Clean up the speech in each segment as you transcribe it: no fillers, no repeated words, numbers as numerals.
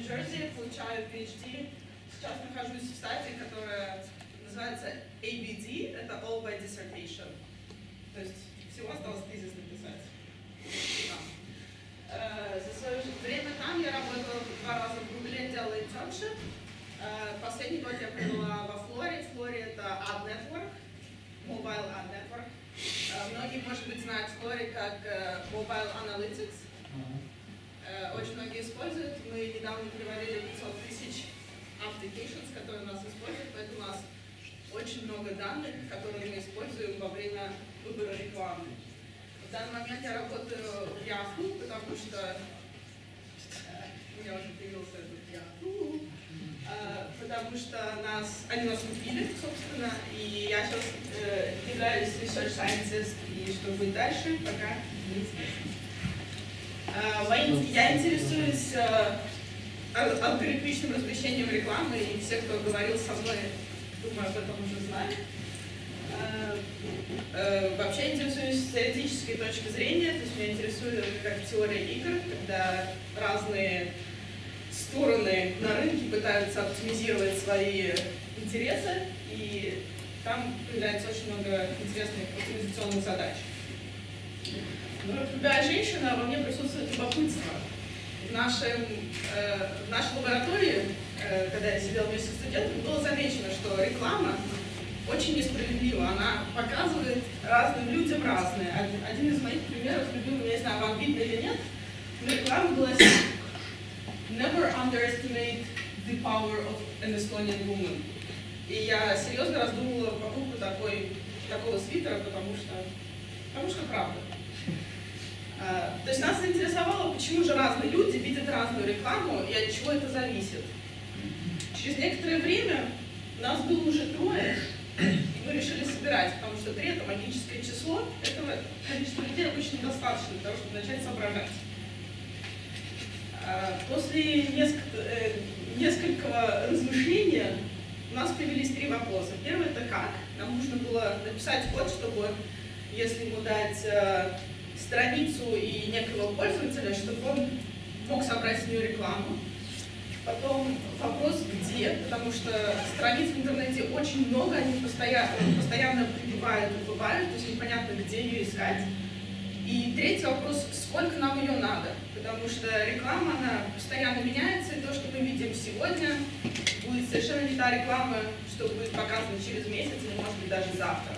Нью-Джерси, получаю PhD. Сейчас нахожусь в стадии, которая называется ABD, это All by Dissertation. То есть всего осталось тезис написать. За свое время там я работала 2 раза в Гугле, делала internship. Последний год я провела во Флоре. В Флоре это Ad Network, Mobile Ad Network. Многие, может быть, знают Флоре как Mobile Analytics. Очень многие используют. Мы недавно перевалили 500 тысяч applications, которые у нас используют, поэтому у нас очень много данных, которые мы используем во время выбора рекламы. В данный момент я работаю в Yahoo, потому что у меня уже появился этот Yahoo, потому что они нас купили, собственно, и я сейчас являюсь research scientist, и что будет дальше, пока неизвестно. Я интересуюсь алгоритмичным размещением рекламы, и все, кто говорил со мной, думаю, об этом уже знают. Вообще интересуюсь с теоретической точки зрения, то есть меня интересует как теория игр, когда разные стороны на рынке пытаются оптимизировать свои интересы, и там появляется очень много интересных оптимизационных задач. Но как любая женщина, во мне присутствует любопытство. В нашей лаборатории, когда я сидела вместе с студентами, было замечено, что реклама очень несправедлива. Она показывает разным людям разное. Один из моих примеров любимый, я не знаю, вам видно или нет, но реклама гласит «Never underestimate the power of an Estonian woman». И я серьезно раздумывала покупку такого свитера, потому что правда. То есть нас заинтересовало, почему же разные люди видят разную рекламу и от чего это зависит. Через некоторое время нас было уже 3, и мы решили собирать, потому что 3 — это магическое число, этого количества людей обычно недостаточно для того, чтобы начать соображать. После несколького размышления у нас появились 3 вопроса. Первый — это как? Нам нужно было написать код, чтобы, если ему дать страницу и некого пользователя, чтобы он мог собрать с нее рекламу. Потом вопрос где, потому что страниц в интернете очень много, они постоянно прибывают и бывают, то есть непонятно, где ее искать. И третий вопрос, сколько нам ее надо, потому что реклама, она постоянно меняется, и то, что мы видим сегодня, будет совершенно не та реклама, что будет показана через месяц или, может быть, даже завтра.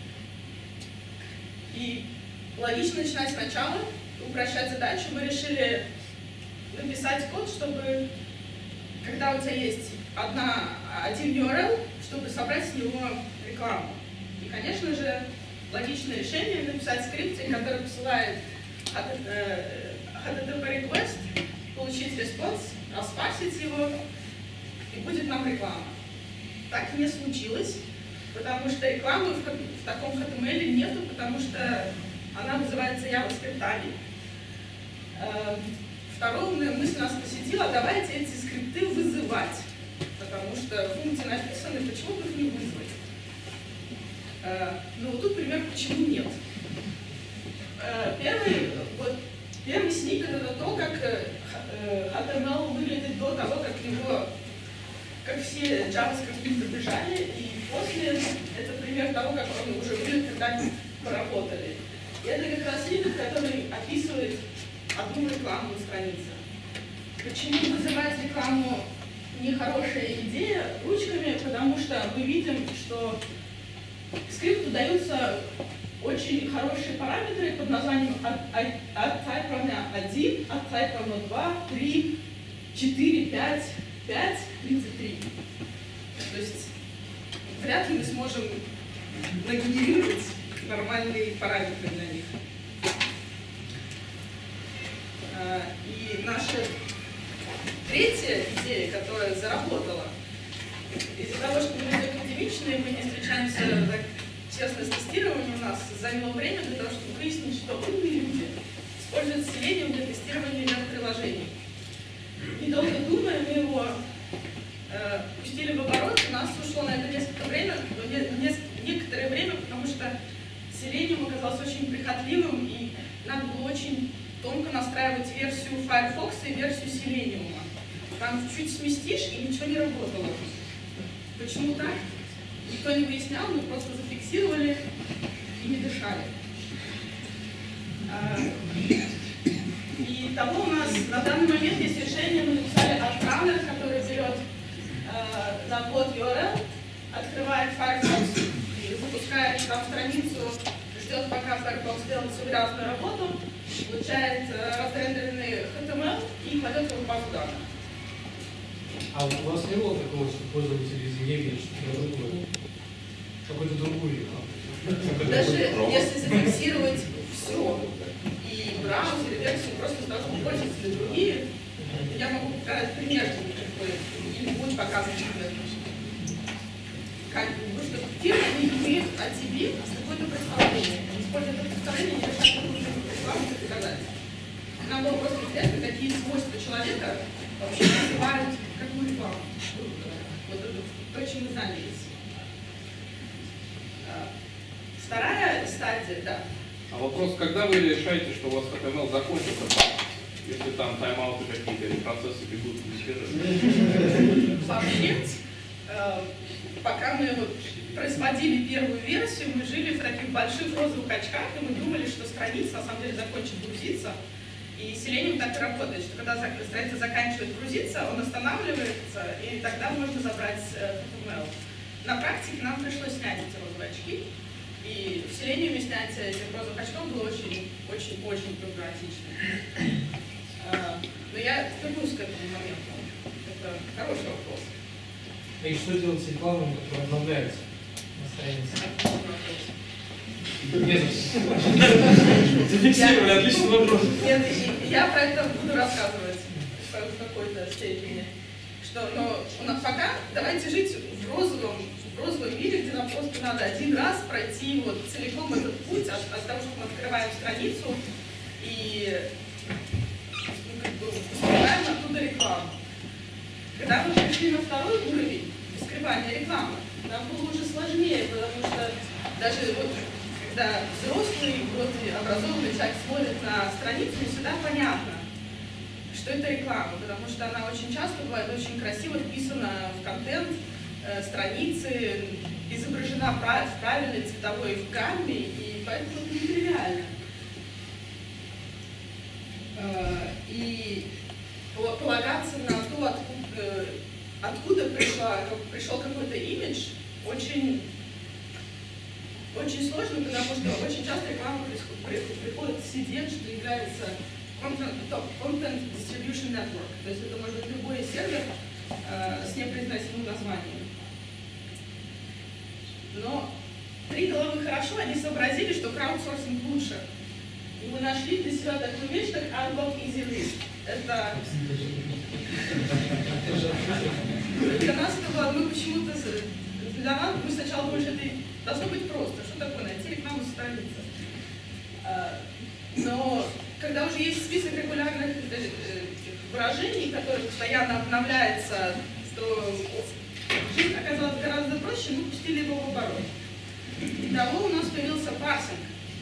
И логично начинать сначала, упрощать задачу. Мы решили написать код, чтобы, когда у тебя есть один URL, чтобы собрать с него рекламу. И, конечно же, логичное решение написать скрипт, который посылает HTTP request, получить респонс, распарсить его, и будет нам реклама. Так не случилось, потому что рекламы в таком HTML нету, потому что она называется JavaScript. Вторая умная мысль нас посетила: давайте эти скрипты вызывать, потому что функции написаны, почему бы их не вызвать. Но вот тут пример, почему нет. Первый сниппет — это то, как HTML выглядит до того, как все JavaScript пробежали, и после это пример того, как он уже выглядит, когда они поработали. И это как раз сниппет, который описывает одну рекламу на странице. Почему вызывать рекламу нехорошая идея ручками? Потому что мы видим, что скрипту даются очень хорошие параметры под названием от type равна 1, от type равна 2, 3, 4, 5, 5, 33. То есть вряд ли мы сможем нагенерировать нормальные параметры для них. И наша третья идея, которая заработала, из-за того, что мы люди академичные, мы не встречаемся так честно с тестированием, у нас заняло время для того, чтобы выяснить, что умные люди используют Selenium для тестирования веб-приложений. Недолго думая, мы его пустили в оборот, у нас ушло на это некоторое время, потому что Selenium оказался очень прихотливым, и надо было очень тонко настраивать версию Firefox и версию Selenium. Там чуть сместишь, и ничего не работало. Почему так? Никто не выяснял, мы просто зафиксировали и не дышали. И того у нас на данный момент есть решение, мы написали отправлер, который берет на ввод URL, открывает Firefox, запускает там страницу, ждет, пока Firefox сделает свою грязную работу, получает разрендеренный HTML и кладет его в базу данных. А у вас не было такого, что пользователи изъявили что-то другое? Какую-то другую рекламу? Даже если зафиксировать все, и браузер, и версию, просто с того, чтобы пользователи другие, я могу показать пример, или будет показывать пример. Потому что фирма не имеет о тебе какое-то представление. Используя это представление, не решает какую-то рекламу показать. Нам было просто интересно, какие свойства человека вообще называют какую рекламу. Вот это то, чем мы занялись. Вторая стадия, да. А вопрос, когда вы решаете, что у вас HTML закончится, если там тайм-ауты какие-то или процессы бегут не свежие? Вообще, пока мы производили первую версию, мы жили в таких больших розовых очках, и мы думали, что страница на самом деле закончит грузиться. И Selenium так и работает, что когда страница заканчивает грузиться, он останавливается, и тогда можно забрать HTML. На практике нам пришлось снять эти розовые очки, и в Selenium снятие этих розовых очков было очень-очень проблематично. Но я вернусь к этому моменту. Это хороший вопрос. И что делать с рекламой, которая обновляется на странице? Зафиксировали, отличный вопрос. Нет, я про это буду рассказывать в какой-то степени. Но у нас пока давайте жить в розовом мире, где нам просто надо один раз пройти вот целиком этот путь от того, что мы открываем страницу и скрываем оттуда рекламу. Когда мы пришли на второй уровень скрывания рекламы, нам было уже сложнее, потому что даже вот когда взрослый, вроде образованный человек смотрит на страницу, не всегда понятно, что это реклама, потому что она очень часто бывает очень красиво вписана в контент страницы, изображена в правильной цветовой гамме, и поэтому это нетривиально. И полагаться на то, откуда пришел какой-то имидж, очень сложно, потому что очень часто реклама приходит в CDN, что является Content Distribution Network. То есть это может быть любой сервер с непроизносимым названием. Но три головы хорошо, они сообразили, что краудсорсинг лучше. И мы нашли для себя такую вещь, как Unblock Easy List. Это для нас это было, мы сначала думали, что это должно быть просто. Что такое найти рекламу со страницы? Но когда уже есть список регулярных выражений, которые постоянно обновляется, то жизнь оказалась гораздо проще, мы пустили его в оборот. Итого у нас появился парсинг.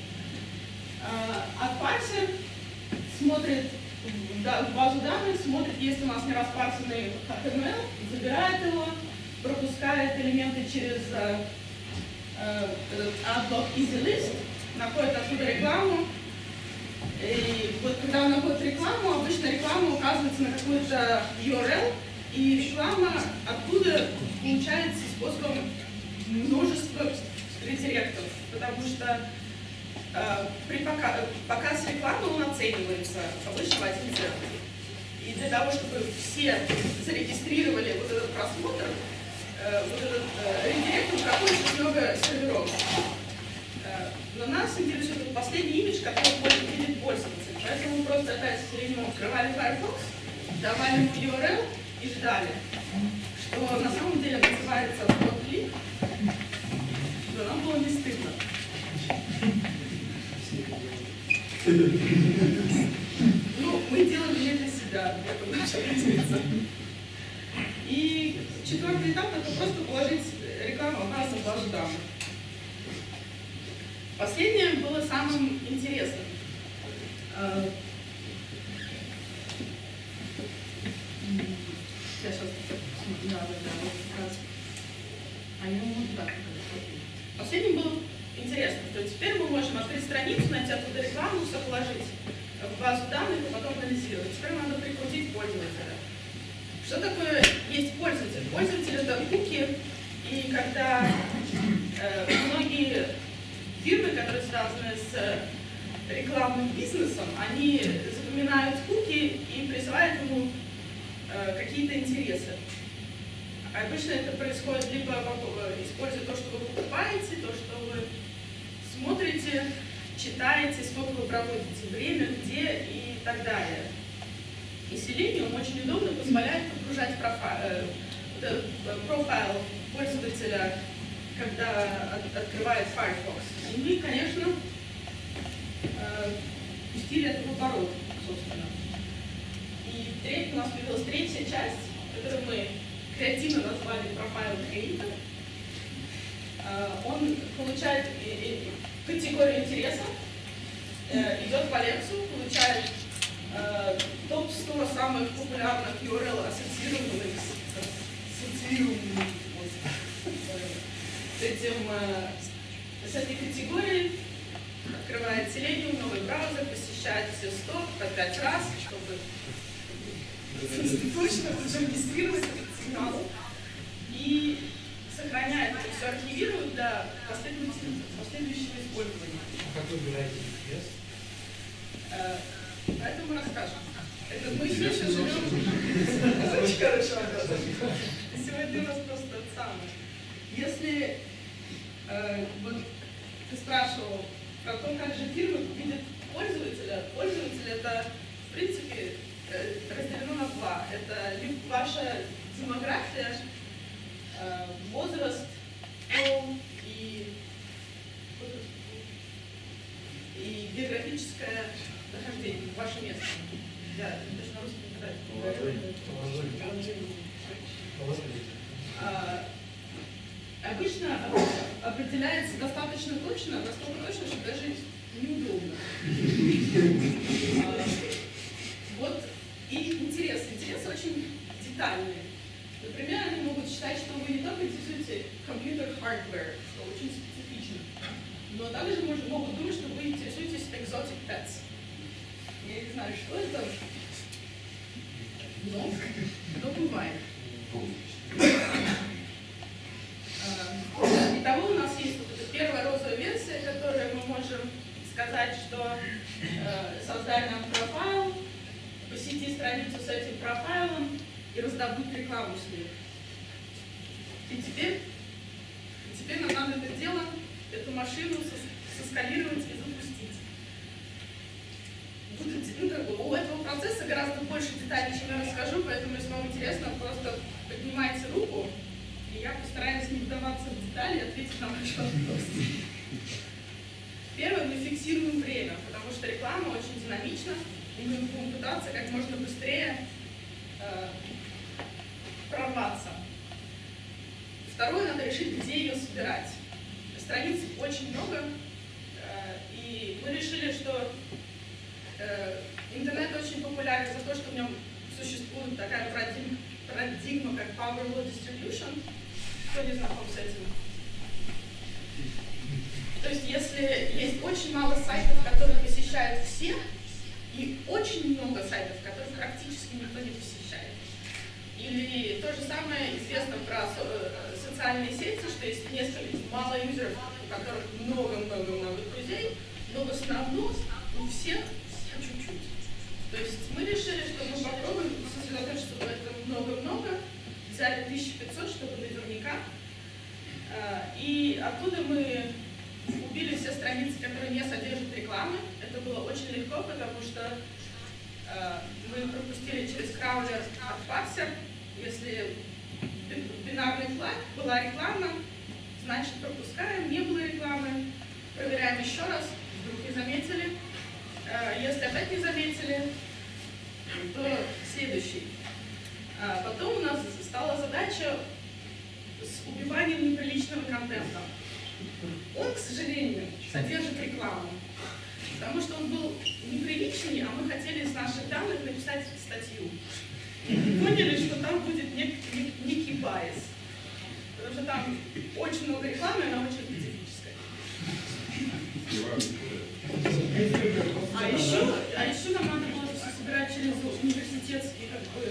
А парсер смотрит в базу данных, смотрит, если у нас не распарсенный HTML, забирает его, пропускает элементы через Unblock Easy List, находит оттуда рекламу. И вот когда он находит рекламу, обычно реклама указывается на какой-то URL, и реклама оттуда получается способом множества редиректов, потому что показ рекламы он оценивается обычно в 1 цент. И для того, чтобы все зарегистрировали вот этот просмотр, вот этот редирект проходит много серверов. Но нас интересует последний имидж, который видит пользователь. Поэтому мы просто опять с Selenium открывали Firefox, давали ему URL и ждали, что на самом деле называется hot-click, но нам было не стыдно. Ну, мы делали не для себя, это наша разница. И четвертый этап — это просто положить рекламу обратно в базу данных. Последнее было самым интересным. Да, вот как раз. А ему вот так. Последним было интересно, что теперь мы можем открыть страницу, найти оттуда рекламу, все положить в базу данных, и потом анализировать. Теперь надо прикрутить пользователя. Что такое есть пользователь? Пользователь — это куки, и когда многие фирмы, которые связаны с рекламным бизнесом, они запоминают куки и присваивают ему какие-то интересы. Обычно это происходит либо используя то, что вы покупаете, то, что вы смотрите, читаете, сколько вы проводите время, где и так далее. И Selenium очень удобно позволяет подгружать профайл пользователя, когда открывает Firefox. И мы, конечно, пустили это в оборот, собственно. И у нас появилась третья часть, которую мы креативно назвали профайл Creator. Он получает категорию интереса, идет по лексу, получает топ-100 самых популярных URL, ассоциированных с этой категорией, открывает Selenium, новый браузер, посещает все 100 по 5 раз, чтобы точно уже регистрировать этот сигнал, и сохраняет это все, архивирует для последующего использования. А как вы выбираете интерес? Это мы расскажем. Это мы все еще живем. Это очень хороший вопрос. Сегодня у нас просто это самое. Если вот ты спрашивал про то, как же фирмы видят пользователя, пользователь это, в принципе, разделено на два. Это либо ваша демография, возраст, пол и географическое нахождение, ваше место. Да, даже на русском обычно определяется достаточно точно, настолько точно, что даже неудобно. Вот и интерес очень детальный. Например, они могут считать, что вы не только интересуете компьютер-хардвер, что очень специфично, но также могут думать, что вы интересуетесь exotic pets. Я не знаю, что это, но бывает. Итого у нас есть вот эта первая розовая версия, которую мы можем сказать, что создай нам профайл, посети страницу с этим профайлом и раздобудь рекламу с ним. И теперь нам надо это дело, эту машину соскалировать и запустить. У этого процесса гораздо больше деталей, чем я расскажу, поэтому, если вам интересно, просто поднимайте руку, и я постараюсь не вдаваться в детали и ответить на ваш вопрос. Первое, мы фиксируем время, потому что реклама очень динамична, и мы будем пытаться как можно быстрее прорваться. Второе, надо решить, где ее собирать. Страниц очень много, и мы решили, что интернет очень популярен за то, что в нем существует такая парадигма, как Power Law Distribution. Кто не знаком с этим? То есть, если есть очень мало сайтов, которые посещают все, и очень много сайтов, которые практически никто не посещает. Или то же самое известно про социальные сети, что есть несколько мало юзеров, у которых много-много-много друзей, но в основном у всех по чуть-чуть. То есть мы решили, что мы попробуем сосредоточиться в этом много-много, взяли 1500, чтобы наверняка, и оттуда мы убили все страницы, которые не содержат рекламы. Это было очень легко, потому что мы пропустили через краулер от парсер. Если бинарный флаг, была реклама, значит пропускаем, не было рекламы, проверяем еще раз, вдруг не заметили. Если опять не заметили, то следующий. Потом у нас стала задача с убиванием неприличного контента. Он, к сожалению, содержит рекламу, потому что он был неприличный, а мы хотели из наших данных написать статью. И поняли, что там будет некий там очень много рекламы, она очень специфическая. А еще нам надо было все собирать через университетские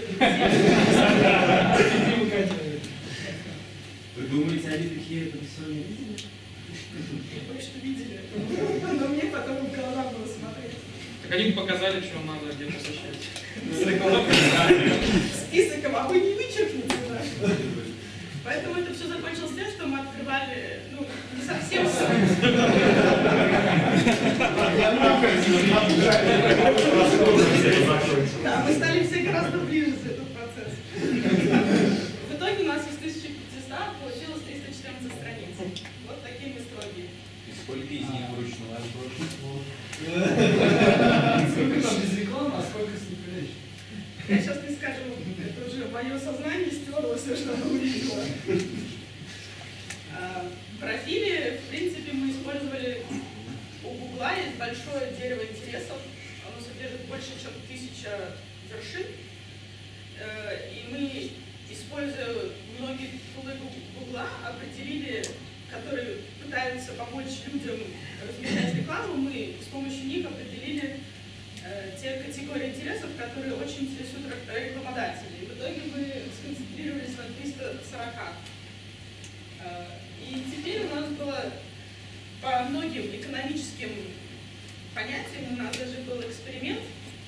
Вы думаете, они такие профессиональные видели? Точно видели. Но мне потом в глаза было смотреть. Так они показали, что надо где посещать. Список, а вы не вычеркните, да? Поэтому это все закончилось тем, что мы открывали, ну, не совсем да, мы стали все гораздо ближе за этот процесс. В итоге у нас из 1500 получилось 314 страниц. Вот такие мы строгие. И сколько из них вручную? Сколько там без рекламы, а сколько с настоящей? Я сейчас не скажу, это уже мое сознание стерло все, что оно увидело. Профили, в принципе, мы использовали у Гугла, есть большое дерево интересов, оно содержит больше, чем 1000 вершин, и мы, используя многие тулы Гугла, определили, которые пытаются помочь людям размещать рекламу, мы с помощью них определили те категории интересов, которые очень интересуют рекламодателей. В итоге мы сконцентрировались на 340. И теперь у нас было по многим экономическим понятиям, у нас даже был эксперимент.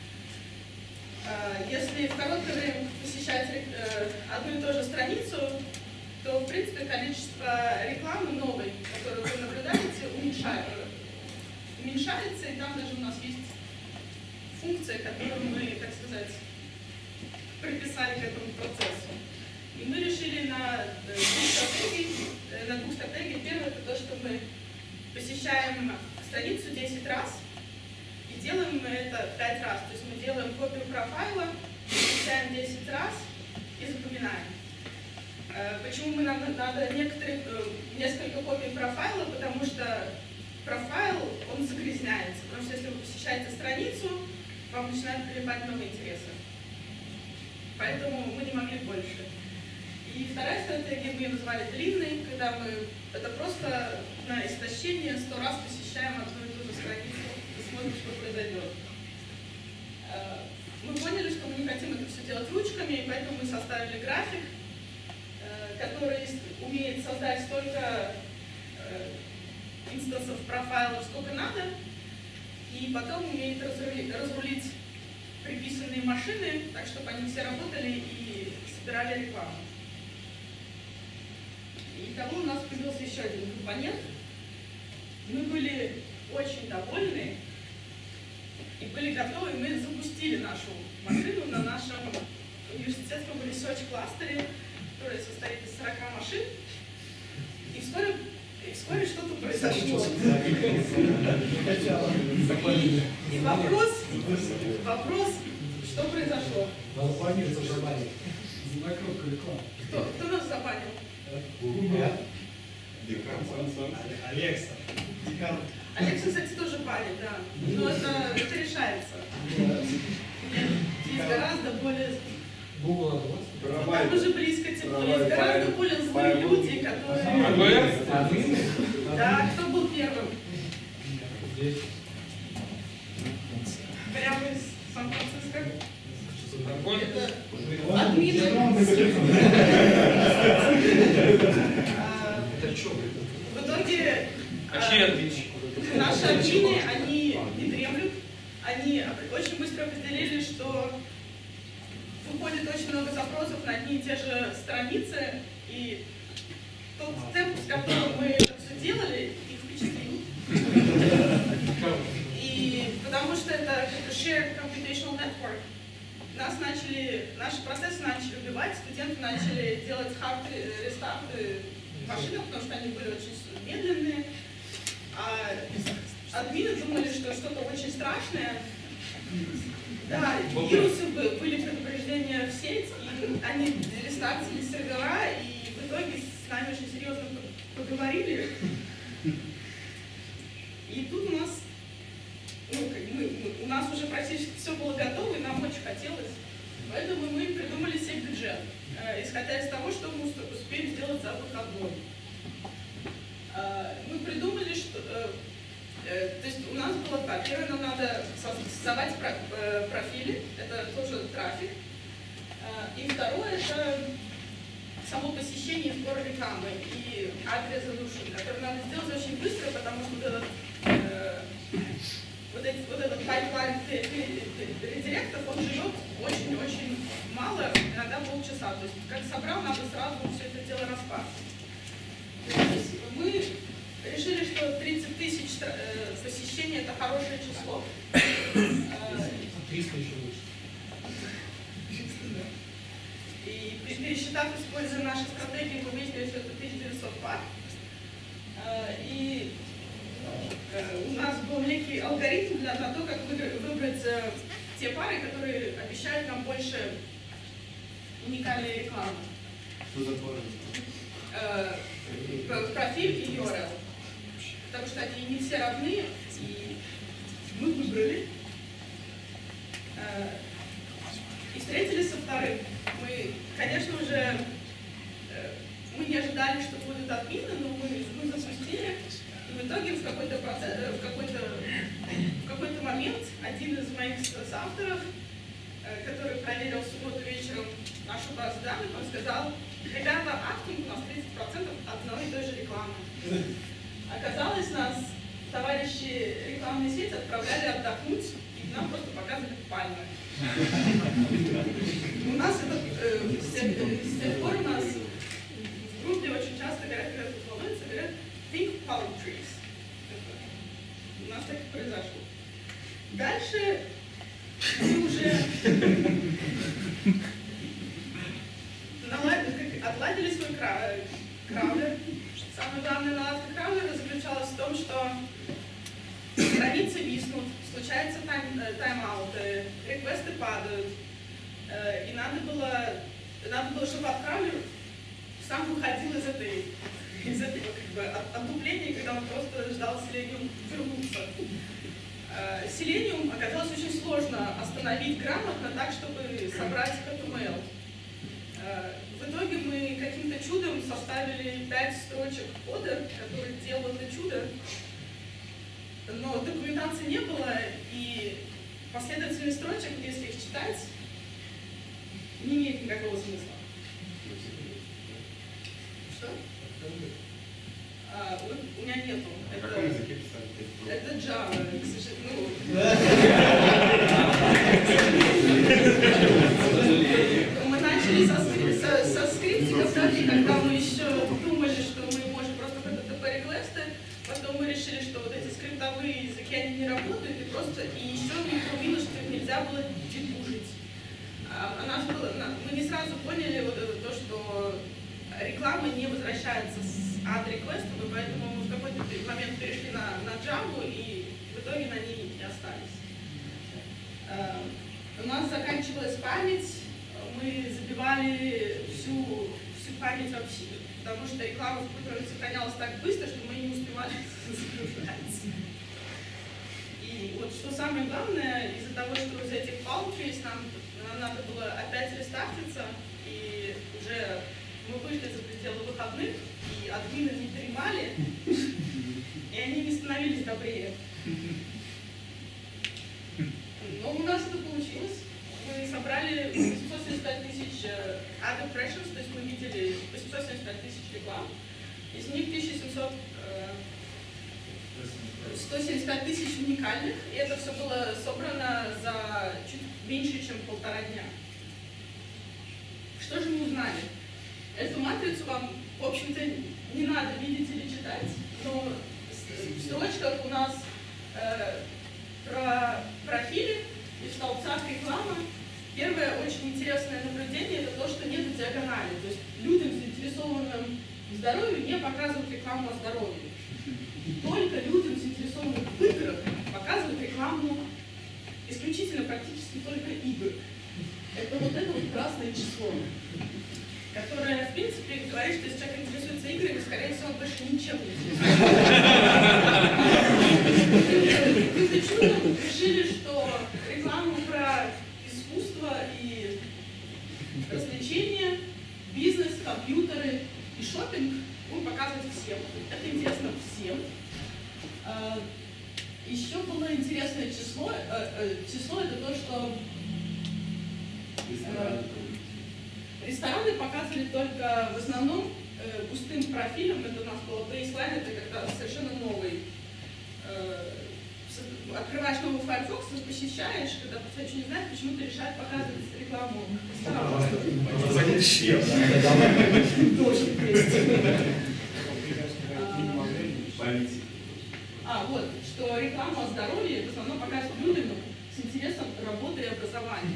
Если в короткое время посещать одну и ту же страницу, то, в принципе, количество рекламы новой, которую вы наблюдаете, уменьшается, и там даже у нас есть функция, которую мы, так сказать, приписали к этому процессу. И мы решили на двух стратегиях. Первое — это то, что мы посещаем страницу 10 раз и делаем это 5 раз. То есть мы делаем копию профайла, посещаем 10 раз и запоминаем. Почему нам надо несколько копий профайла? Потому что профайл, он загрязняется. Потому что если вы посещаете страницу, вам начинают прилипать новые интересы. Поэтому мы не могли больше. И вторая стратегия, мы ее назвали длинной, когда мы это просто на истощение 100 раз посещаем одну и ту же страницу и смотрим, что произойдет. Мы поняли, что мы не хотим это все делать ручками, и поэтому мы составили график, который умеет создать столько инстансов профайлов, сколько надо, и потом умеет разрулить приписанные машины, так чтобы они все работали и собирали рекламу. И того у нас появился еще один компонент. Мы были очень довольны и были готовы, мы запустили нашу машину на нашем университетском research-кластере, который состоит из 40 машин, и вскоре что-то произошло. И вопрос, что произошло? Надо планировать забанить. Накрутка рекламы. Кто нас забанил? Алекса. Алекса, кстати, тоже банит, да. Но это решается. Есть гораздо более... Google Там уже близко тепло. Есть гораздо более злые люди, которые... Да, кто был первым? Здесь. Прямо из Сан-Франциско? Это... Админ. Это что? В итоге А чьи админчики? наши админы, они не дремлют. Они очень быстро определили, что выходит очень много запросов на одни и те же страницы, и тот темп, с которым мы это все делали, их впечатлил. И потому что это shared computational network, наши процессы начали убивать, студенты начали делать рестарты машин, потому что они были очень медленные, а админы думали, что что-то очень страшное. Да, вирусы были предупреждения в сеть, и они рестартили сервера, и в итоге с нами очень серьезно поговорили. И тут у нас уже практически все было готово, и нам очень хотелось. Поэтому мы придумали себе бюджет, исходя из того, что мы успеем сделать за выходной. одной. Мы придумали, что... То есть у нас было так. Первое, нам надо создавать профили. Это тоже трафик. И второе, это само посещение и сбор рекламы и ad resolution, который надо сделать очень быстро, потому что вот этот пайплайн редиректов, он живет очень-очень мало, иногда полчаса. То есть как собрал, надо сразу все это дело распасться. Мы решили, что 30 тысяч посещений это хорошее число. 300 еще лучше. И пересчитав, используя наши стратегии, мы выяснили, что это 1900 пар. И у нас был некий алгоритм на то, как выбрать те пары, которые обещают нам больше уникальной рекламы. Что за пара? Профиль и URL. Потому что они не все равны, и мы выбрали. И встретились со вторым. Мы, конечно, уже мы не ожидали, что будут админы, но мы запустили. И в итоге в какой-то момент один из моих соавторов, который проверил в субботу вечером нашу базу данных, он сказал: ребята, актинг у нас 30% одной и той же рекламы. Оказалось, нас товарищи рекламной сети отправляли отдохнуть, и нам просто показывали пальмы. У нас это, с тех пор у нас в группе очень часто говорят, когда это волнуется, говорят think palm trees. У нас так и произошло. Дальше мы уже отладили свой краулер. Самое главное наладка краулера заключалась в том, что страницы виснут, случаются тайм-ауты, реквесты падают. И надо было, чтобы краулер сам выходил из этого как бы отдупления, когда он просто ждал Selenium вернуться. Selenium оказалось очень сложно остановить грамотно так, чтобы собрать HTML. В итоге мы каким-то чудом составили 5 строчек кода, который делал это чудо, но документации не было, и последовательность строчек, если их читать, не имеет никакого смысла. Что? У меня нету. На каком языке писали? Это Java, к сожалению. Мы начали со скриптиков, когда мы еще думали, что мы можем просто HTTP реквесты, потом мы решили, что вот эти скриптовые языки, они не работают, и еще мы увидели, что их нельзя было дебужить. Мы не сразу поняли вот это, то, что реклама не возвращается с ad-реквестом, и поэтому мы в какой-то момент перешли на Java, и в итоге на ней не остались. У нас заканчивалась память, мы забивали всю память вообще, потому что реклама в компьютере сохранялась так быстро, что мы не успевали загружать. И вот что самое главное, из-за того, что из этих palm trees нам надо было опять рестартиться, и уже мы вышли за пределы выходных, и админы не дремали, и они не становились добрее. Но у нас это получилось. Мы собрали 875 тысяч ad impressions, то есть мы видели 875 тысяч реклам. Из них 175 тысяч уникальных, и это все было собрано за чуть меньше, чем 1,5 дня. Что же мы узнали? Эту матрицу вам, в общем-то, не надо видеть или читать, но в строчках у нас про профили и в столбцах реклама. Первое очень интересное наблюдение – это то, что нет диагонали. То есть людям, заинтересованным в здоровье, не показывают рекламу о здоровье. Только людям, заинтересованным в играх, показывают рекламу исключительно практически только игр. Это вот красное число, которое, в принципе, говорит, что если человек интересуется играми, скорее всего, он больше ничем не интересуется. Каким-то чудом решили, что рекламу про искусство и развлечения, бизнес, компьютеры и шопинг будем показывать всем. Это интересно всем. Еще было интересное число. Число это то, что рестораны показывали только в основном пустым профилем. Это у нас было бейслайн, это как-то совершенно новый. Открываешь новый Firefox, посещаешь, когда пациент не знает, почему-то решает показывать рекламу ресторана. Вот, что рекламу о здоровье в основном показывают людям с интересом работы и образования.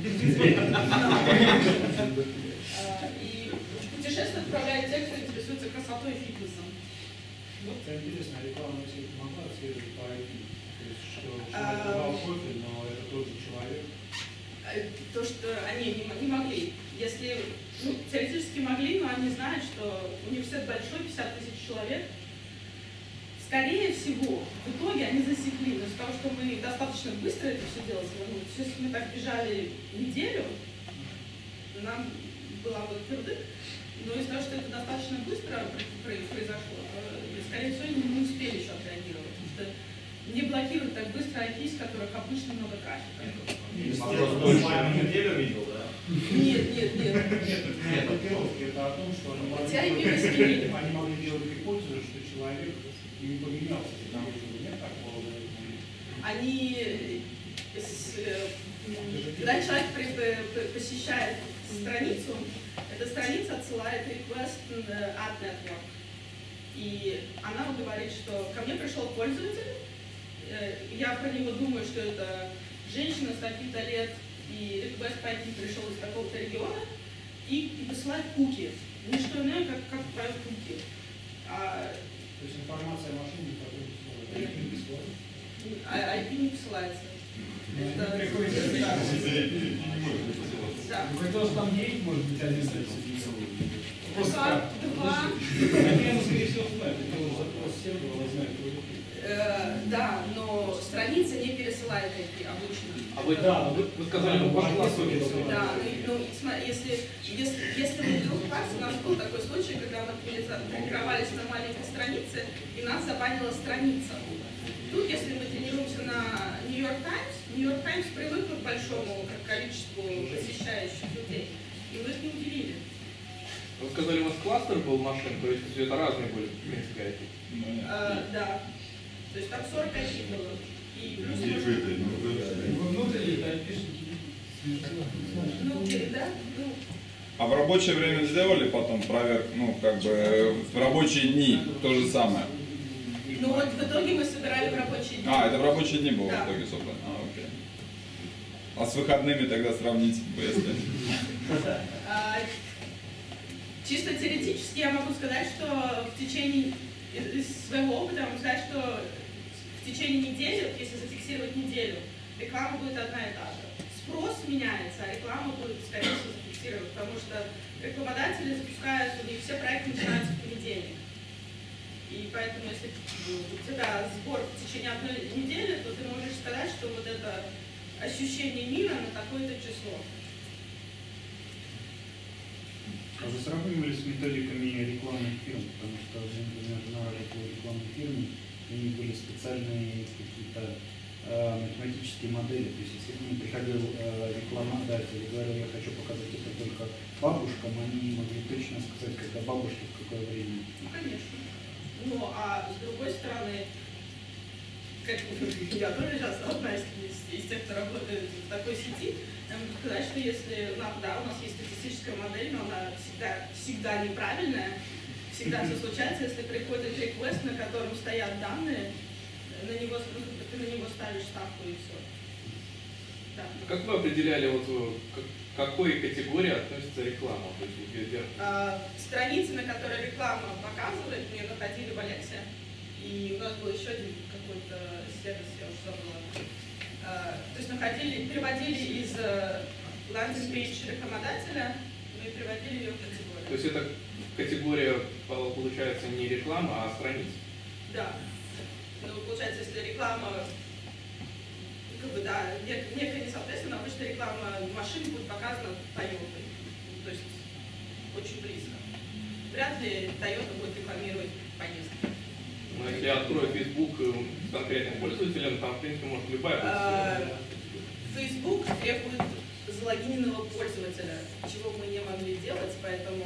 И путешествие отправляет тех, кто интересуется красотой и фитнесом. Это интересно, реклама, если это могла отслеживать по IP. То есть, что человек дал профиль, но это тот же человек. То, что они не могли. Если, теоретически могли, но они знают, что университет большой, 50 тысяч человек. Скорее всего, в итоге они засекли, но из-за того, что мы достаточно быстро это все дело свернули, если мы так бежали неделю, нам была бы кирдык, но из-за того, что это достаточно быстро произошло, скорее всего, не успели еще отреагировать, потому что не блокируют так быстро IP, с которых обычно много трафика. Неделю видел, да? Нет. Нет, блокировки это о том, что они могли делать гипотезу, что человек не поменялся, потому что нет такого. Когда человек посещает страницу, эта страница отсылает request at network. И она говорит, что ко мне пришел пользователь, я про него думаю, что это женщина с таких-то лет, и request по IP пришел из такого-то региона, и посылает куки. Не что иное, как отправить куки. То есть информация о машине никакой не посылается? IP не посылается. Хотелось там есть, может быть, один. Просто два. Они, скорее всего, знают. Это уже запрос сервера, знает, да, но страница не пересылает IP обычно. А вы сказали, что по классу не посылает. Да, если вы вдруг у нас был такой случай, когда мы тренировались на маленькой странице, и нас забанила страница. Тут, если мы тренируемся на Нью-Йорк Таймс привыкла к большому количеству посещающих людей, и мы их не удивили. Вы сказали, у вас кластер был машин, то есть это разные были, в принципе, IP. Да. То есть там 40 IP было. И плюс... Внутри это IP-шники. Да? А в рабочее время сделали потом проверку, в рабочие дни то же самое? Ну вот в итоге мы собирали в рабочие дни. Это в рабочие дни было да. в итоге собрано? Окей. А с выходными тогда сравните, если... Чисто теоретически я могу сказать, что в течение из своего опыта могу сказать, что в течение недели, если зафиксировать неделю, реклама будет одна и та же. Спрос меняется, а реклама будет, скорее всего, зафиксировать, потому что рекламодатели запускают, у них все проекты начинаются в понедельник. И поэтому, если у тебя сбор в течение одной недели, то ты можешь сказать, что вот это ощущение мира на такое-то число. А вы сравнивали с методиками рекламных фирм, потому что, например, на рекламной фирме у них были специальные какие-то математические модели. То есть, если к ним приходил рекламодатель и говорил, я хочу показать это только бабушкам, они могли точно сказать, когда бабушки, в какое время. Ну, конечно. Ну, а с другой стороны, я тоже сейчас одна из тех, кто работает в такой сети, я могу сказать, что если у нас есть статистическая модель, но она всегда неправильная, всегда все случается, если приходит реквест, на котором стоят данные, ты на него ставишь ставку и все. Да. Как вы определяли, к какой категории относится реклама? То есть, страницы, на которые реклама показывает, мы находили в Алексе, и у нас был еще один какой-то сервис, я уже забыла. То есть переводили из ландинг-пейдж рекламодателя, мы переводили ее в категорию. То есть это категория, получается, не реклама, а страница? Да. Ну, получается, если реклама, некая несоответственно, обычно реклама машин будет показана Toyota. То есть очень близко. вряд ли Toyota будет рекламировать поездки. Но если я открою Facebook с конкретным пользователем, там, в принципе, может любая Facebook требует залогиненного пользователя, чего мы не могли делать, поэтому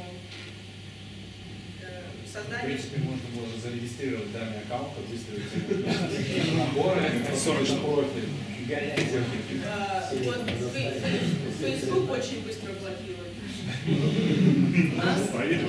В создание... принципе, можно было зарегистрировать данный аккаунт, выставить наборы, профиль. Вот Facebook очень быстро блокирует. У нас...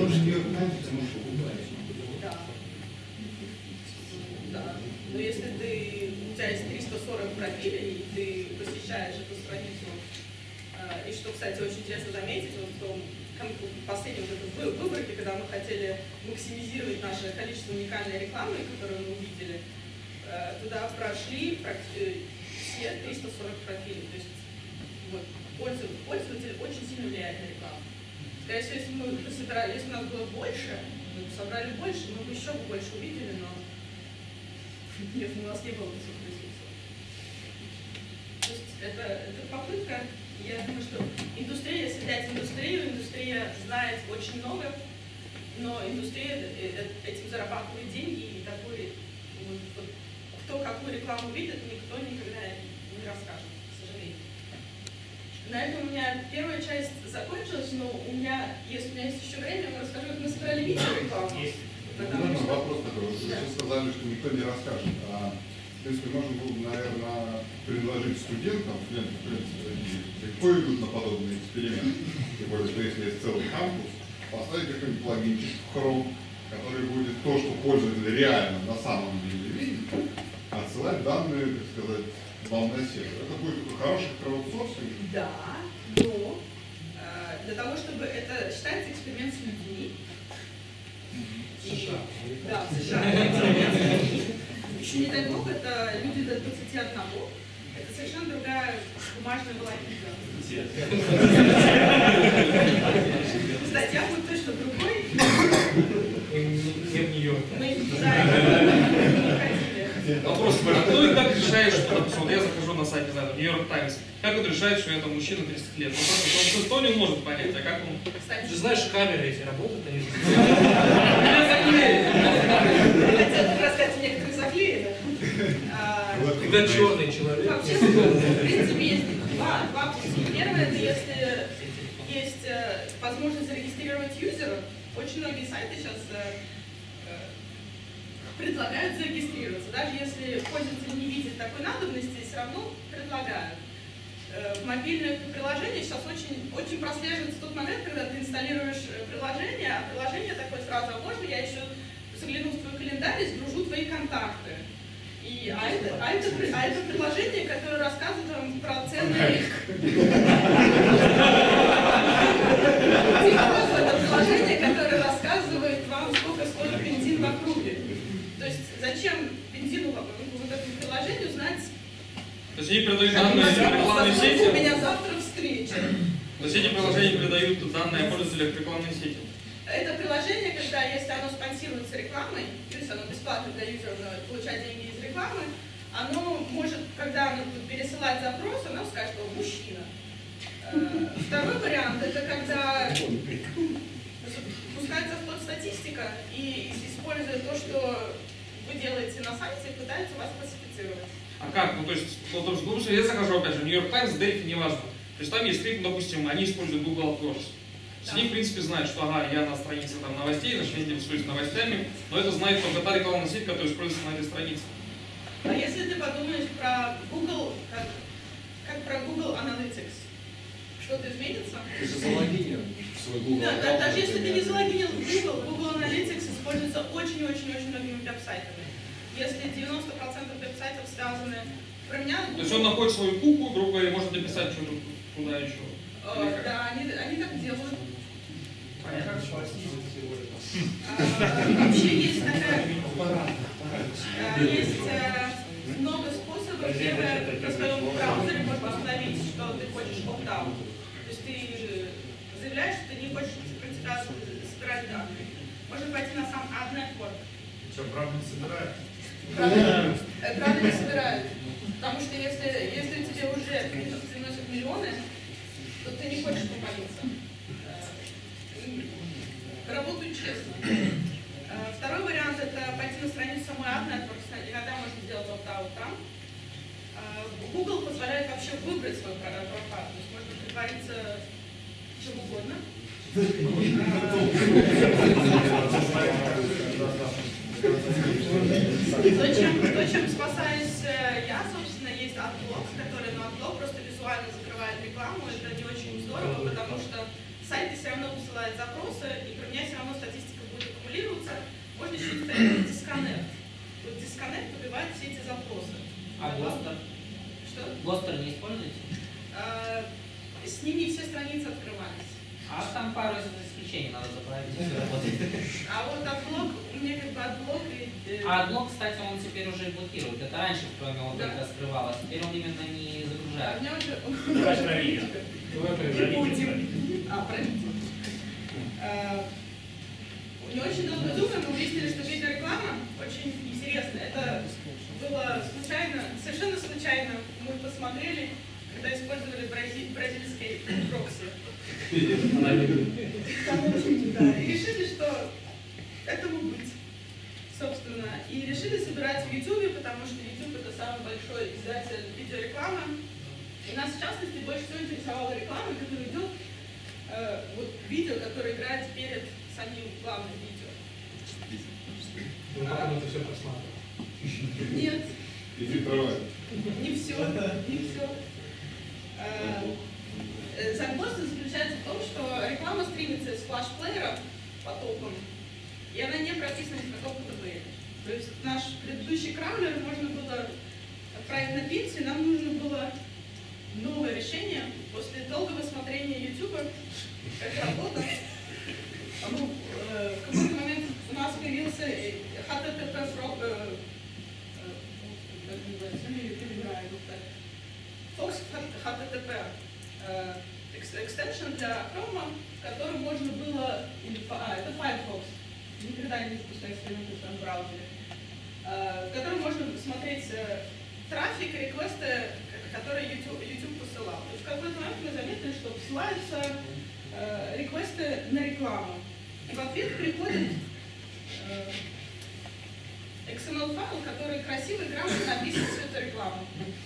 Да. Но если у тебя есть 340 профилей, и ты посещаешь эту страницу, и что, кстати, очень интересно заметить, вот в том последнем выборке, когда мы хотели максимизировать наше количество уникальной рекламы, которую мы увидели, туда прошли все 340 профилей. То есть вот, пользователь очень сильно влияет на рекламу. Скорее всего, если мы собирали, если у нас было больше, мы бы собрали больше, мы бы еще больше увидели, но если у нас не было высокого ресурса. То есть это попытка, я думаю, что индустрия, если взять индустрию, индустрия знает очень много, но индустрия этим зарабатывает деньги, и такой, вот, кто какую рекламу видит, никто никогда не расскажет, к сожалению. На этом у меня первая часть закончилась, но если у меня есть еще время, я расскажу, как мы собирали видеорекламу. Вопрос такой. Вы сказали, что никто не расскажет. В принципе, можно было бы, наверное, предложить студентам, в принципе, легко идут на подобные эксперименты. Тем более, что если есть целый кампус, поставить какой-нибудь плагинчик в Chrome, который будет то, что пользователь реально на самом деле видит, отсылать данные, так сказать, вам на сервер. Это будет такой хороший краудсорсинг. Да, но для того, чтобы это считается эксперимент с людьми. США. Да, в США. Еще не дай бог, это люди до 21. Это совершенно другая бумажная волокита. Статья будет точно другой. Не в Нью-Йорке. Мы не хотели. Вопрос, кто и как решает, что, допустим, вот я захожу на сайт, не знаю, Нью-Йорк Таймс, как он решает, что я там мужчина 30 лет? Ну, просто он не может понять, а как он... Кстати, Ты знаешь, камеры эти работают, они же... хотел как раз сказать, у некоторых заклеено. Когда черный человек. Вообще, в принципе, есть два пути. Первое, это если есть возможность зарегистрировать юзеров. Очень многие сайты сейчас предлагают зарегистрироваться. Даже если пользователь не видит такой надобности, все равно предлагают. В мобильных приложениях сейчас очень прослеживается тот момент, когда ты инсталируешь приложение, а приложение такое сразу, а можно я еще загляну в твой календарь и сгружу твои контакты. Это приложение, которое рассказывает вам про цены. Это приложение, которое рассказывает вам, сколько стоит бензин в округе. То есть зачем бензину вот этому приложению знать? То есть они передают данные рекламной сети? У меня завтра встреча. То есть эти приложения передают данные о пользователях рекламной сети? Это приложение, когда, если оно спонсируется рекламой, то есть оно бесплатно для юзеров получать деньги из рекламы, оно может, когда оно будет пересылать запрос, оно скажет, что мужчина. Второй вариант, это когда пускается в ход статистика и используя то, что вы делаете на сайте, пытается вас классифицировать. А как? Ну, то есть, я захожу, опять же, Нью-Йорк Таймс, Дельфи, неважно. То есть там есть клип, допустим, они используют Google AdWords. Да. Они, в принципе, знают, что ага, я на странице там новостей, значит, я интересуюсь новостями, но это знает только та рекламная сеть, которая используется на этой странице. А если ты подумаешь про Google, как про Google Analytics, что-то изменится? Ты же залогинил в свой Google. Да, даже если ты не залогинил в Google Analytics используется очень-очень-очень многими веб-сайтами. Если 90% веб-сайтов связаны... Про меня... То есть он находит свою куку, грубо говоря, может написать что-то туда еще. Да, они так делают. Понятно. Вообще есть такая... Есть много способов. Первое, на своем браузере можно установить, что ты хочешь opt-out. То есть ты заявляешь, что ты не хочешь про тебя собирать данные. Можно пойти на сам AdNetwork. Что, правда не собирают? Правда не собирают. Потому что если тебе уже приносят миллионы, то ты не хочешь попалиться. Работают честно. Второй вариант — это пойти на страницу самой AdNetwork, иногда можно сделать opt-out там. Google позволяет вообще выбрать свой профайл, то есть можно притвориться чем угодно. То, чем спасаюсь я, собственно, есть AdBlock, который на AdBlock просто визуально закрывает рекламу. Это не очень здорово, потому что сайты все равно посылают запросы, и про меня все равно статистика будет аккумулироваться. Можно еще installировать дисконнект. Вот дисконнект убивает все эти запросы. А Глостер? Что? Глостер не используете? С ним не все страницы открывались. А там пару исключений надо заправить, если работает. А вот AdBlock, у меня как бы AdBlock и... А AdBlock, кстати, он теперь уже блокирует. Это раньше в Chrome он только скрывалось, теперь он именно не загружает. У меня уже... Давай проверим. Не будем. Проверим. Не очень долго думаем, мы выяснили, что видеореклама очень интересная. Это было случайно, совершенно случайно. Мы посмотрели, когда использовали бразильский прокси. Да, и решили, что этому быть, собственно. И решили собирать в YouTube, потому что YouTube — это самый большой издатель видеорекламы. И нас, в частности, больше всего интересовала реклама, которая идет, вот видео, которое играет перед самим главным видео. Ну, как он это все просматривал? Нет. И фильтровать. Не все, не все. Загвоздка заключается в том, что реклама стримится из флеш-плеера потоком, и она не прописана ни в каком КТБ. То есть наш предыдущий краулер можно было отправить на пиццу, и нам нужно было новое решение после долгого смотрения YouTube, как работа. В какой-то момент у нас появился HTTP Fox HTTP экстеншн для Chrome, который можно было, это Firefox, никогда не запускай эксперименты в своем браузере, в котором можно смотреть трафик и реквесты, которые YouTube посылал. И в какой-то момент мы заметили, что посылаются реквесты на рекламу. И в ответ приходит XML-файл, который красиво и грамотно описывает всю эту рекламу.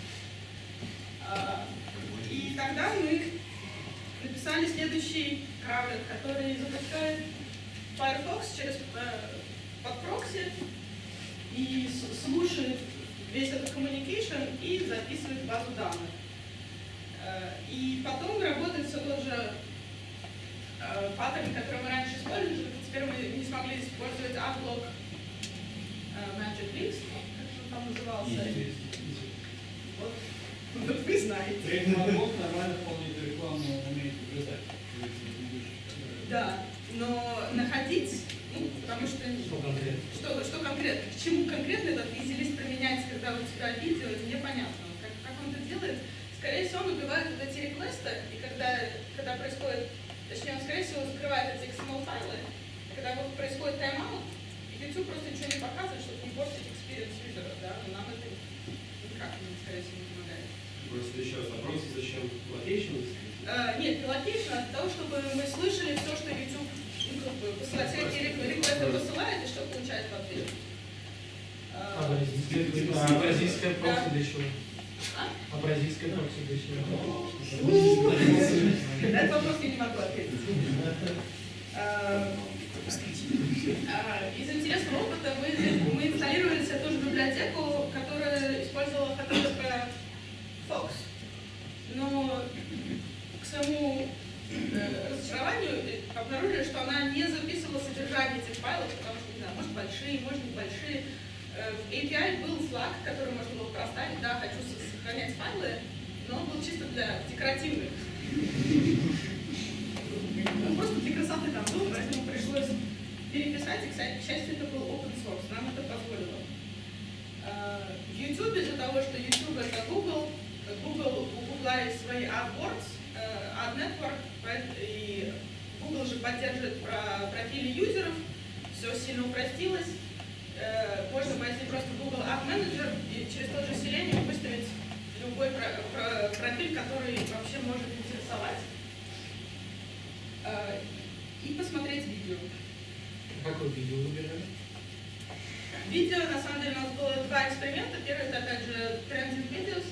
И тогда мы написали следующий краулер, который запускает Firefox через под прокси и слушает весь этот communication и записывает в базу данных. И потом работает все тот же паттерн, который мы раньше использовали, только теперь мы не смогли использовать AdBlock Magic Links, как он там назывался. Вот вы знаете. AdBlock нормально вполне эту рекламу умеет наблюдать. Да, но находить, ну, потому что... Что конкретно? К чему конкретно этот easy-лист применяется, когда у тебя видео, это непонятно. Как он это делает? Скорее всего, он убивает вот эти реквесты, и когда происходит, точнее, он, скорее всего, закрывает эти XML-файлы, и когда происходит тайм-аут, YouTube просто ничего не показывает, чтобы не портить experience юзера, да, но нам это никак, скорее всего, не помогает. Просто еще раз вопрос, зачем location? Нет, не location, а для того, чтобы мы слышали все, что YouTube посылает, всякие реквесты посылает, и что получает в ответ. А бразильская прокси для чего? А бразильская прокси для чего? На этот вопрос я не могу ответить. Из интересного опыта мы инсталлировали себе тоже библиотеку, которая использовала HTTP Fox, но к своему разочарованию обнаружили, что она не записывала содержание этих файлов, потому что, не знаю, может большие, может небольшие. В API был флаг, который можно было проставить, да, хочу сохранять файлы, но он был чисто для декоративных. Он просто для красоты там был, поэтому пришлось переписать, и, кстати, к счастью, это был open source, нам это позволило. В YouTube, из-за того, что YouTube это Google, у Google есть свои AdWords, AdNetwork, и Google же поддерживает профили юзеров, все сильно упростилось. Можно пойти просто в Google Ad Manager и через тот же Selenium выставить любой профиль, который вообще может интересовать, и посмотреть видео. Какое видео выбирали? Видео, на самом деле, у нас было два эксперимента. Первый, это, опять же, trending videos.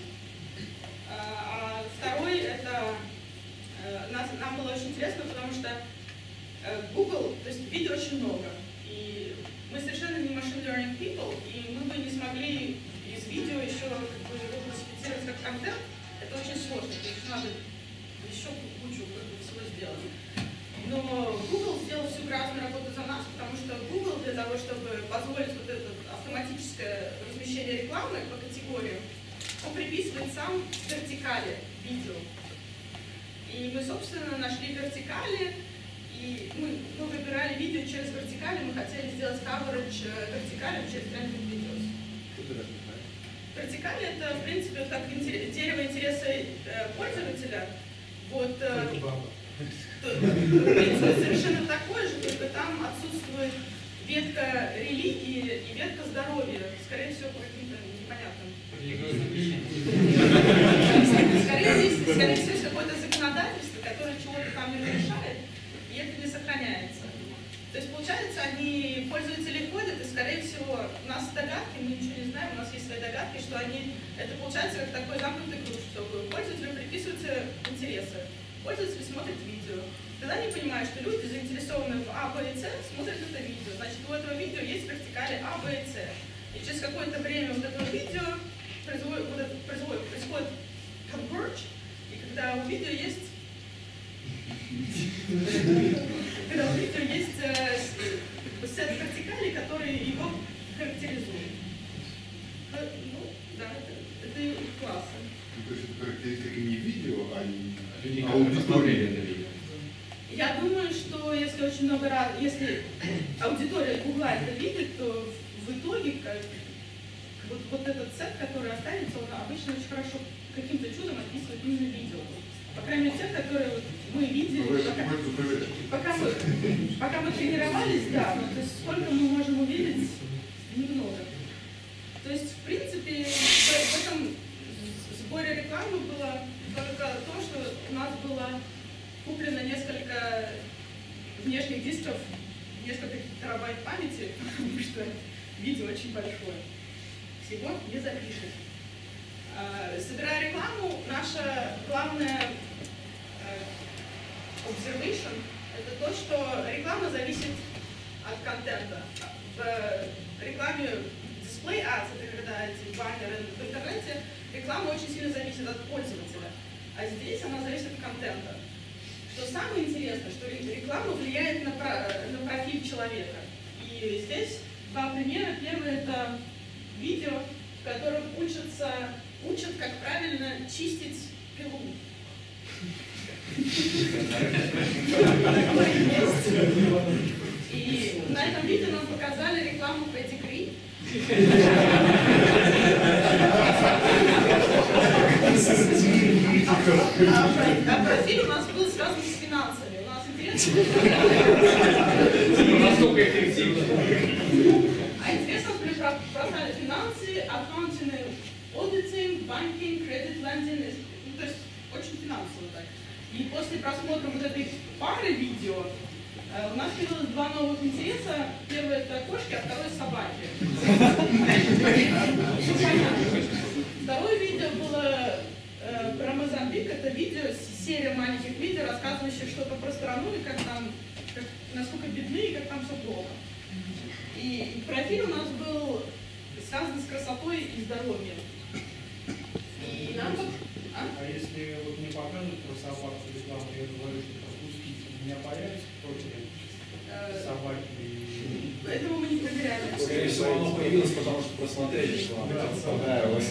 А второй, это нам было очень интересно, потому что Google, то есть видео очень много. И мы совершенно не machine learning people, и мы бы не смогли из видео еще классифицировать как контент. Это очень сложно, то есть надо еще кучу всего сделать. Но Google сделал всю грязную работу за нас, потому что Google для того, чтобы позволить вот это автоматическое размещение рекламы по категориям, он приписывает сам вертикали видео. И мы, собственно, нашли вертикали, и мы выбирали видео через вертикали, мы хотели сделать coverage вертикали через trending videos. Вертикали — это, в принципе, как дерево интереса пользователя. Вот, принцип совершенно такой же, только там отсутствует ветка религии и ветка здоровья. Скорее всего, по каким-то непонятным. Скорее всего, есть какое-то законодательство, которое чего-то там не решает, и это не сохраняется. То есть, получается, пользователи ходят, и, скорее всего, у нас догадки, мы ничего не знаем, у нас есть свои догадки, что это получается как такой замкнутый круг, что пользователю приписываются интересы. Пользователь смотрит видео. Тогда они понимают, что люди, заинтересованные в А, Б и С, смотрят это видео. Значит, у этого видео есть вертикали А, Б и С. И через какое-то время вот этого видео происходит converge, и когда у видео есть сет вертикалей, которые его характеризуют. Ну, да, это классно. То есть это характеристика не видео, а аудитории. Я думаю, что если очень много раз, если аудитория Гугла это видит, то в итоге вот этот сет, который останется, он обычно очень хорошо каким-то чудом описывает именно видео. По крайней мере, тех, которые мы видели, пока мы тренировались, да, то есть сколько мы можем увидеть, немного. То есть, в принципе, в этом сборе рекламы было только то, что у нас было куплено несколько внешних дисков, несколько терабайт памяти, потому что видео очень большое. Всего не запишешь. Собирая рекламу, наша главная observation — это то, что реклама зависит от контента. В рекламе display ads, это когда эти баннеры в интернете, реклама очень сильно зависит от пользователя. А здесь она зависит от контента. Что самое интересное, что реклама влияет на профиль человека. И здесь два примера. Первый — это видео, в котором учат, как правильно чистить пилу. И на этом видео нам показали рекламу Pedigree. А профиль у нас был связан с финансами. У нас интересно. Насколько эффективно. А интересно, были профили финансы, аккаунтинг, аудитинг, банкинг, кредит, лендинг. Ну, то есть очень финансово так. И после просмотра вот этой пары видео у нас появилось два новых интереса. Первый — это кошки, а второй — собаки. Второе видео было про Мозамбик. Это видео, серия маленьких видео, рассказывающих что-то про страну и насколько бедны и как там все плохо. И профиль у нас был связан с красотой и здоровьем. И нам А если вот мне покажут про собак рекламу, я говорю, что пропустить, у меня появится профиль собаки? Этому мы не проверяли. Скорее всего, оно появилось, потому что просмотрели рекламу. Понравилось.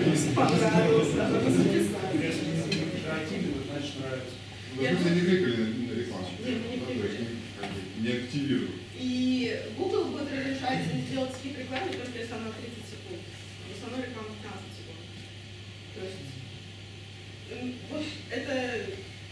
Если не креативно, значит нравится. Вы не кликали на рекламу? Нет, мы не кликали. Не активируют. И Google будет разрешать сделать скип рекламы только если она 30 секунд. В основной рекламе 15 секунд. То есть вот это,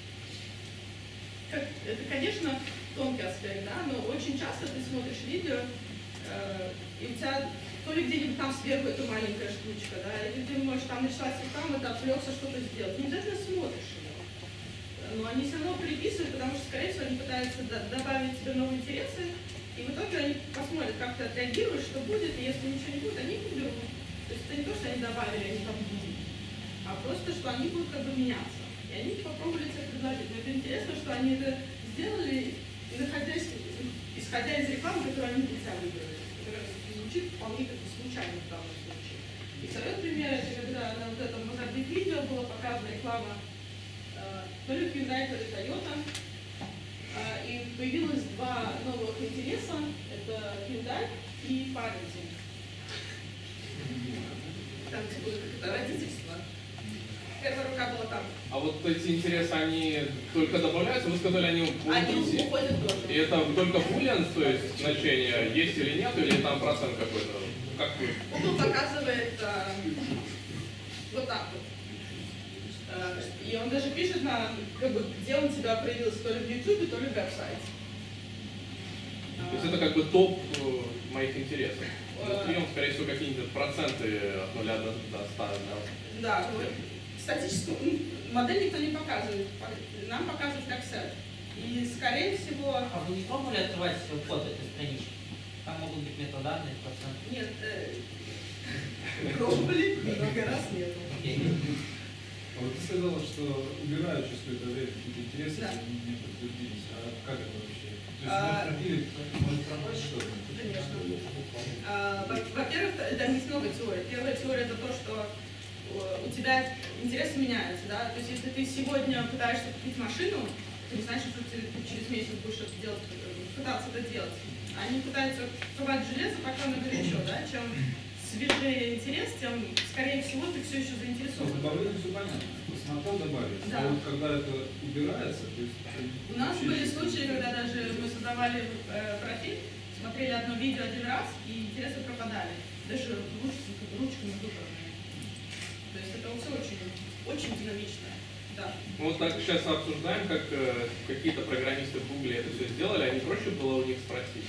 конечно, тонкий аспект, да, но очень часто ты смотришь видео, и у тебя то ли где-нибудь там сверху эта маленькая штучка, да, или ты можешь там начать рекламу, ты отвлекся что-то сделать. Не обязательно смотришь ее. Но они все равно приписывают, потому что, скорее всего, они пытаются добавить тебе новые интересы, И в итоге они посмотрят, как ты отреагируешь, что будет, и если ничего не будет, они их уберут. То есть это не то, что они добавили, они там будут, а просто, что они будут как бы меняться. И они попробовали тебе предложить. Но это интересно, что они это сделали, исходя из рекламы, которую они для себя выбрали. Которая звучит вполне как-то случайно в данном случае. И второй пример, это когда на вот этом мозаичном видео была показана реклама то ли Hyundai, то ли Toyota. И появилось два новых интереса. Это Hyundai и parenting. Там типа это родительство. Первая рука была там. А вот эти интересы, они только добавляются? Вы сказали, они уходят тоже. И это только boolean, то есть значение есть или нет, или там процент какой-то? Как вы? Google показывает вот так вот. И он даже пишет, как бы, где он тебя проявился, то ли в YouTube, то ли в веб-сайте. То есть это как бы топ моих интересов. Внутри он, скорее всего, какие-нибудь проценты от 0 до 100. Да, статическую модель никто не показывает. Нам показывают как сет. И, скорее всего... А вы не пробовали открывать код этой странички? Там могут быть метаданные, проценты. Нет, пробовали, много раз нету. А вот ты сказала, что убирают через какое-то время какие-то интересы, да. Они не подтвердились. А как это вообще? То есть может промыть что-то? Конечно. Во-первых, там есть много теорий. Первая теория это то, что у тебя интересы меняются, да? То есть если ты сегодня пытаешься купить машину, это не значит, что ты через месяц будешь это делать, пытаться это делать. Они пытаются ковать железо, пока оно горячо, да? Чем свежее интерес, тем, скорее всего, ты все еще заинтересован. Добавление все понятно. Посмотрел, добавить. Да. А вот когда это убирается, то есть... У нас были случаи, когда даже мы создавали профиль, смотрели одно видео один раз, и интересы пропадали. Даже ручками выбранные. То есть это все очень динамично. Да. Мы вот так сейчас обсуждаем, как какие-то программисты в Гугле это все сделали, а не проще было у них спросить?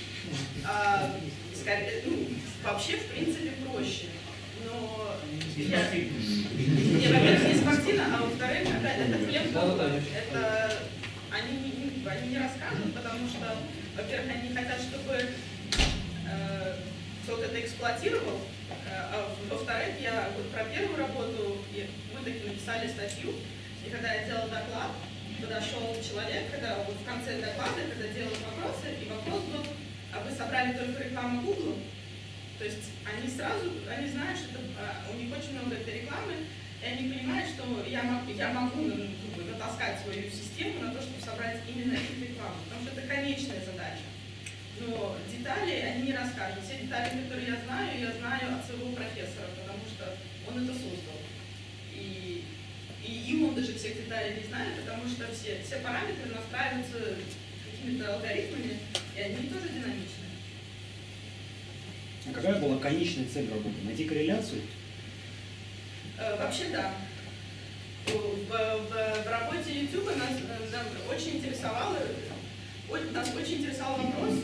Вообще, в принципе, проще. Но во-первых, не спортивно, а во-вторых, это хлеб, это они не расскажут, потому что, во-первых, они хотят, чтобы кто-то это эксплуатировал, а во-вторых, я вот про первую работу, мы таки написали статью, и когда я делала доклад, подошел человек, когда вот в конце доклада, когда делал вопросы, и вопрос был, а вы собрали только рекламу Google? То есть они знают, что у них очень много этой рекламы, и они понимают, что я могу натаскать свою систему на то, чтобы собрать именно эту рекламу, потому что это конечная задача. Но детали они не расскажут. Все детали, которые я знаю от своего профессора, потому что он это создал. И он даже всех деталей не знает, потому что все параметры настраиваются какими-то алгоритмами, и они тоже динамичны. А какая была конечная цель работы? Найти корреляцию? Вообще да. В работе YouTube нас очень интересовал вопрос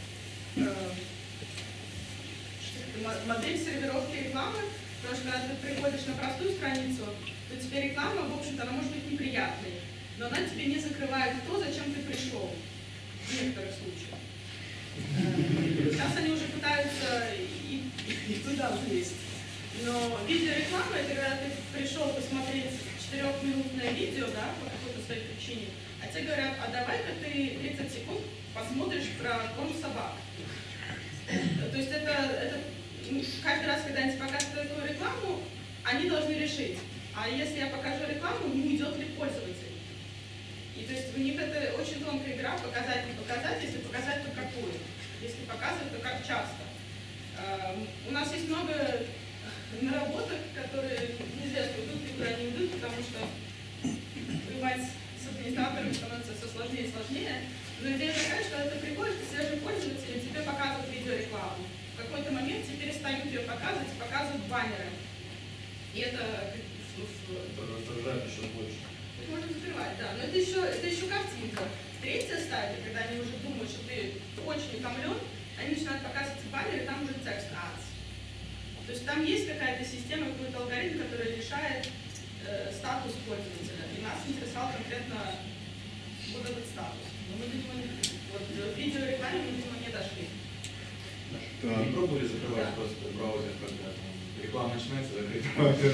модель сервировки рекламы, потому что когда ты приходишь на простую страницу, то тебе реклама, в общем-то, она может быть неприятной, но она тебе не закрывает то, зачем ты пришел в некоторых случаях. Сейчас они уже пытаются и туда влезть. Но видеореклама — это когда ты пришел посмотреть 4-минутное видео, да, по какой-то своей причине, а тебе говорят, а давай-ка ты 30 секунд посмотришь про корм собак. То есть это каждый раз, когда они показывают такую рекламу, они должны решить, а если я покажу рекламу, не уйдет ли пользователь. И то есть у них это очень тонкая игра, показать, не показать, если показать, то какую. Если показывать, то как часто. У нас есть много наработок, которые неизвестно, уйдут ли куда не уйдут, потому что воевать с администраторами становится все сложнее и сложнее. Но идея такая, что когда ты приходишь, ты свежий пользователь, и тебе показывают видеорекламу. В какой-то момент тебе перестают ее показывать, показывают баннеры. И это раздражает еще больше. Это можно закрывать, да. Но это еще картинка. Третья стадия, когда они уже думают, что ты очень утомлен, они начинают показывать баннеры, и там уже текст ads. То есть там есть какая-то система, какой-то алгоритм, который решает статус пользователя. И нас интересовал конкретно вот этот статус. Но мы, видимо, вот в видеорекламе мы, видимо, не зашли. Не пробовали закрывать просто браузер, когда там реклама начинается, закрыть браузер?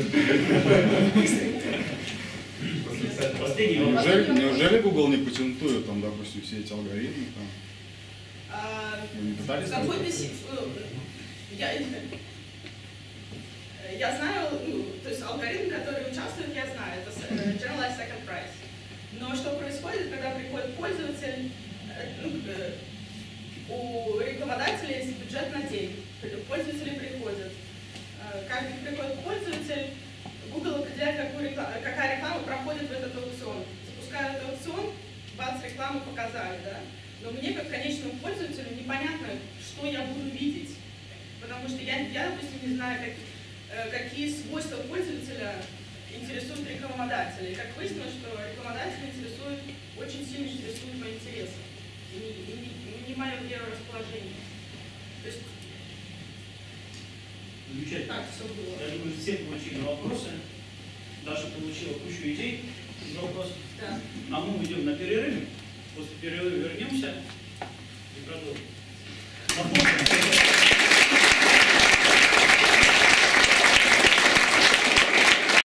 Неужели Google не патентует там, допустим, все эти алгоритмы там? Вы не пытались? Я знаю, то есть алгоритм, который участвует, я знаю, это Generalized Second Price. Но что происходит, когда приходит пользователь, у рекламодателя есть бюджет на день, пользователи приходят. Как приходит пользователь, Google определяет, какая реклама проходит в этот аукцион. Запуская этот аукцион, бац, рекламу показали, да? Но мне, как конечному пользователю, непонятно, что я буду видеть. Потому что я допустим, не знаю, какие свойства пользователя интересуют рекламодателя. И как выяснилось, что рекламодатель очень сильно интересует мои интересы. И не мое расположение. То есть, замечательно. Так, все было. Я думаю, все получили вопросы. Даша получила кучу идей из вопросов. Да. А мы уйдем на перерыв. После перерыва вернемся и продолжим.